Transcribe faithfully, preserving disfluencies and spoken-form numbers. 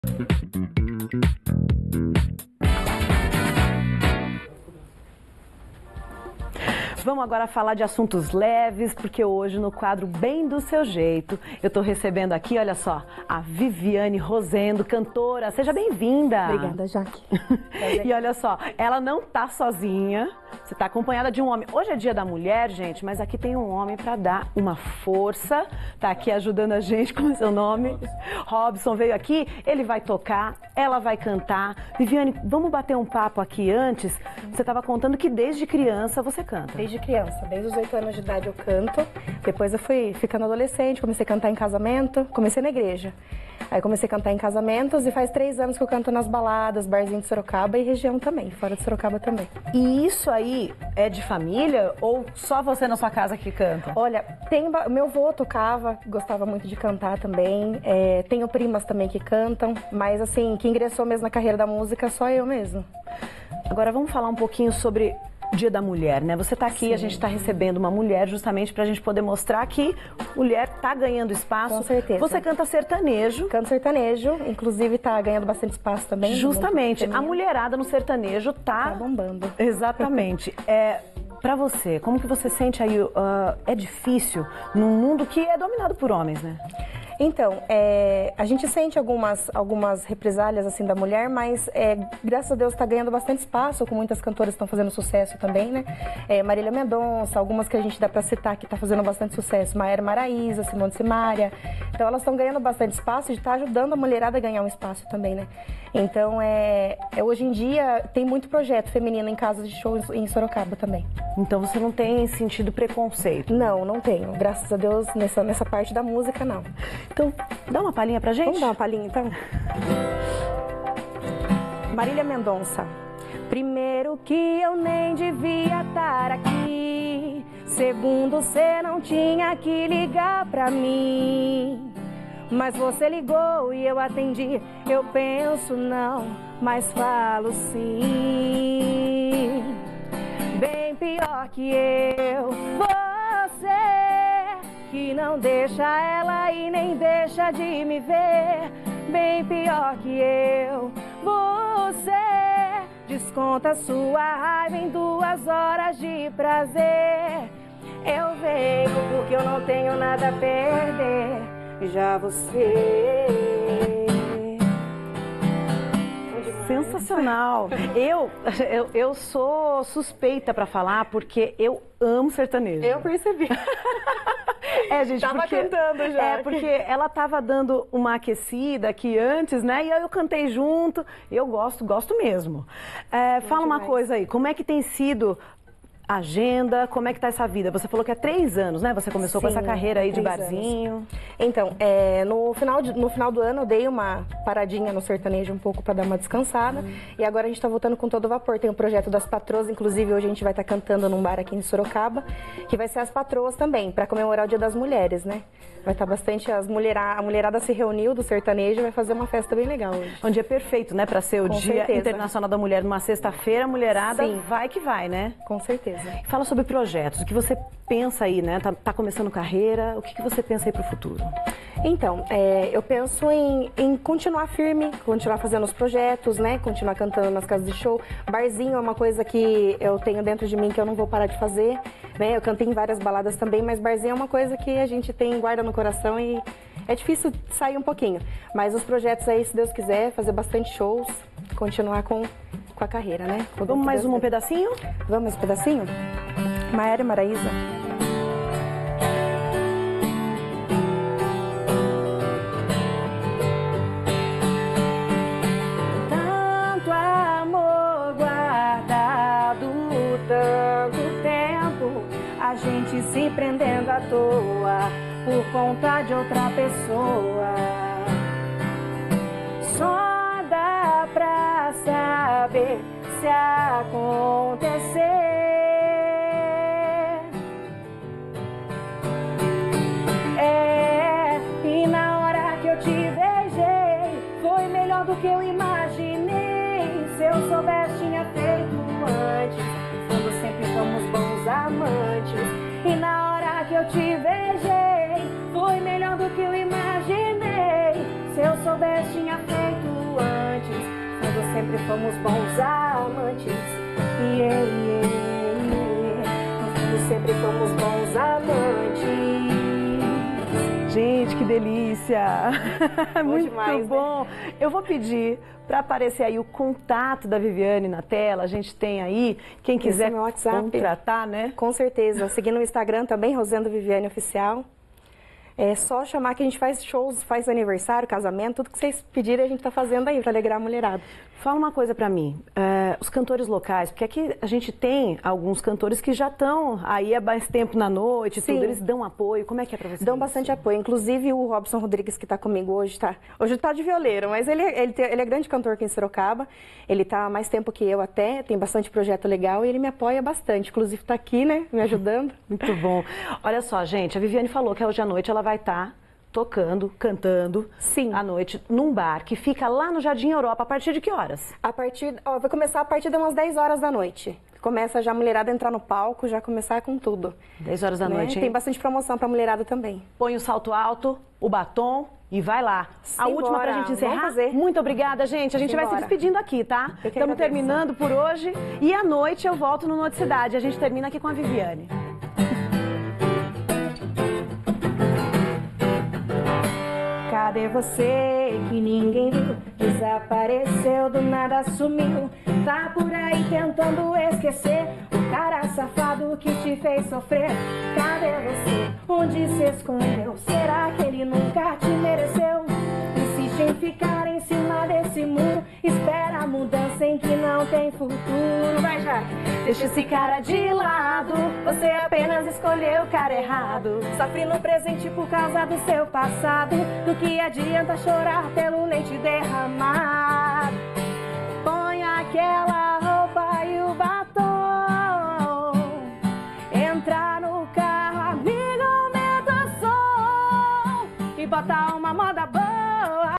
Vamos agora falar de assuntos leves, porque hoje no quadro Bem do Seu Jeito, eu estou recebendo aqui, olha só, a Viviane Rosendo, cantora. Seja bem-vinda. Obrigada, Jaque. E olha só, ela não tá sozinha, você tá acompanhada de um homem. Hoje é dia da mulher, gente, mas aqui tem um homem para dar uma força, tá aqui ajudando a gente. Como é seu nome? Robson veio aqui, ele vai tocar, ela vai cantar. Viviane, vamos bater um papo aqui antes? Você estava contando que desde criança você canta. Desde criança, desde os oito anos de idade eu canto. Depois eu fui ficando adolescente, comecei a cantar em casamento, comecei na igreja. Aí comecei a cantar em casamentos e faz três anos que eu canto nas baladas, barzinho de Sorocaba e região também, fora de Sorocaba também. E isso aí é de família ou só você na sua casa que canta? Olha, tem, meu avô tocava, gostava muito de cantar também. É, tenho primas também que cantam, mas assim, que ingressou mesmo na carreira da música só eu mesmo. Agora vamos falar um pouquinho sobre Dia da Mulher, né? Você está aqui, Sim. A gente está recebendo uma mulher justamente para a gente poder mostrar que mulher está ganhando espaço. Com certeza. Você canta sertanejo. Canto sertanejo, inclusive está ganhando bastante espaço também. Justamente, a mulherada no sertanejo tá... Tá bombando. Exatamente. É, para você, como que você sente aí, uh, é difícil num mundo que é dominado por homens, né? Então, é, a gente sente algumas, algumas represálias assim da mulher, mas é, graças a Deus está ganhando bastante espaço, com muitas cantoras que estão fazendo sucesso também, né? É, Marília Mendonça, algumas que a gente dá para citar que está fazendo bastante sucesso, Maiara Maraíza, Simone Simaria. Então elas estão ganhando bastante espaço e está ajudando a mulherada a ganhar um espaço também, né? Então, é, é, hoje em dia tem muito projeto feminino em casas de shows em Sorocaba também. Então você não tem sentido preconceito? Não, não tenho. Graças a Deus, nessa, nessa parte da música, não. Então, dá uma palhinha pra gente? Vamos dar uma palhinha, então? Marília Mendonça. Primeiro que eu nem devia estar aqui. Segundo, cê não tinha que ligar pra mim. Mas você ligou e eu atendi. Eu penso não, mas falo sim. Bem pior que eu, você que não deixa ela e nem deixa de me ver. Bem pior que eu, você desconta sua raiva em duas horas de prazer. Eu venho porque eu não tenho nada a perder. Já você... Sensacional. Eu, eu, eu sou suspeita pra falar porque eu amo sertanejo. Eu percebi. É, gente, tava porque, cantando já. É, porque ela tava dando uma aquecida aqui antes, né? E aí eu cantei junto. Eu gosto, gosto mesmo. É, fala uma coisa aí, como é que tem sido agenda, como é que tá essa vida? Você falou que há três anos, né? Você começou Sim, com essa carreira aí de três barzinho. Anos. Então, é, no, final de, no final do ano eu dei uma paradinha no sertanejo um pouco para dar uma descansada. Hum. E agora a gente tá voltando com todo vapor. Tem o projeto das patroas, inclusive hoje a gente vai estar tá cantando num bar aqui em Sorocaba, que vai ser as patroas também, para comemorar o Dia das Mulheres, né? Vai estar tá bastante, as mulherada, a mulherada se reuniu do sertanejo e vai fazer uma festa bem legal hoje. Um dia perfeito, né? Para ser o com Dia certeza. Internacional da Mulher, numa sexta-feira, a mulherada Sim. vai que vai, né? Com certeza. Fala sobre projetos, o que você pensa aí, né? Tá, tá começando carreira, o que, que você pensa aí pro futuro? Então, é, eu penso em, em continuar firme, continuar fazendo os projetos, né? Continuar cantando nas casas de show. Barzinho é uma coisa que eu tenho dentro de mim que eu não vou parar de fazer, né? Eu cantei em várias baladas também, mas barzinho é uma coisa que a gente tem guarda no coração e é difícil sair um pouquinho. Mas os projetos aí, se Deus quiser, fazer bastante shows, continuar com, com a carreira, né? Com Vamos mais um pedacinho? Vamos mais um pedacinho? Maiara Maraíza. Tanto amor guardado, tanto tempo, a gente se prendendo à toa por conta de outra pessoa. Só dá pra saber se acontecer. É, e na hora que eu te beijei, foi melhor do que eu imaginei. Se eu soubesse, tinha feito antes. No fundo, sempre fomos bons amantes. E na hora que eu te beijei, foi melhor do que eu imaginei. Se eu soubesse, tinha feito sempre fomos bons amantes. Yeah, yeah, yeah. No fundo sempre fomos bons amantes. Gente, que delícia! Muito demais, bom. Né? Eu vou pedir para aparecer aí o contato da Viviane na tela. A gente tem aí, quem quiser Esse é meu WhatsApp. contratar, né? Com certeza. Seguindo no Instagram também, Rosendo Viviane Oficial. É só chamar que a gente faz shows, faz aniversário, casamento, tudo que vocês pedirem a gente tá fazendo aí para alegrar a mulherada. Fala uma coisa para mim, uh, os cantores locais, porque aqui a gente tem alguns cantores que já estão aí há mais tempo na noite, Sim. tudo, eles dão apoio, como é que é para vocês? Dão bastante apoio, inclusive o Robson Rodrigues que está comigo hoje, tá, hoje tá de violeiro, mas ele, ele, tem, ele é grande cantor aqui em Sorocaba, ele tá há mais tempo que eu até, tem bastante projeto legal e ele me apoia bastante, inclusive tá aqui, né, me ajudando. Muito bom. Olha só, gente, a Viviane falou que hoje à noite ela vai estar tocando, cantando, sim, à noite num bar que fica lá no Jardim Europa. A partir de que horas? A partir, ó, vai começar a partir de umas dez horas da noite. Começa já a mulherada a entrar no palco, já começar com tudo. dez horas da né? noite, hein? Tem bastante promoção pra mulherada também. Põe o salto alto, o batom e vai lá. Simbora. A última pra gente encerrar. Vamos fazer. Muito obrigada, gente. A gente Simbora. vai se despedindo aqui, tá? Estamos terminando por hoje e à noite eu volto no Noticidade. A gente termina aqui com a Viviane. Cadê você que ninguém viu? Desapareceu, do nada sumiu. Tá por aí tentando esquecer o cara safado que te fez sofrer. Cadê você? Onde se escondeu? Será que ele nunca te mereceu? Insiste em ficar em cima desse muro. Espera a mudança em que não tem futuro. Vai já! Deixa esse cara de lado. Você apenas escolheu o cara errado. Sofre no presente por causa do seu passado. Do que adianta chorar pelo leite derramado? Põe aquela roupa e o batom. Entra no carro, amigo, aumenta o som e bota uma